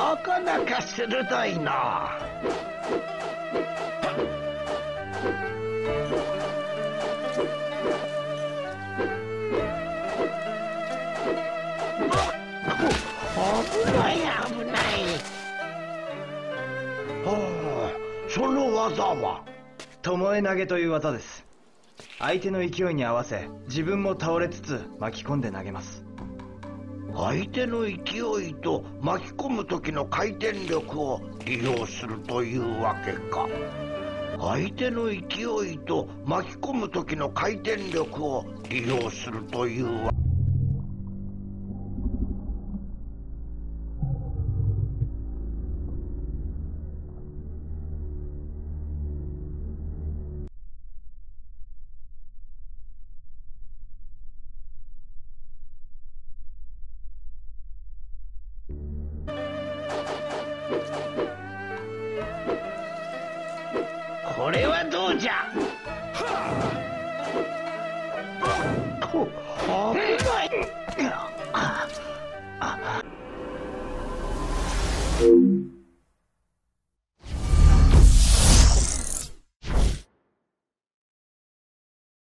なかなか鋭いな。危ない危ない。はあ、その技は巴投げという技です。相手の勢いに合わせ自分も倒れつつ巻き込んで投げます。 相手の勢いと巻き込む時の回転力を利用するというわけか。相手の勢いと巻き込む時の回転力を利用するというわけ。これはどうじゃ。危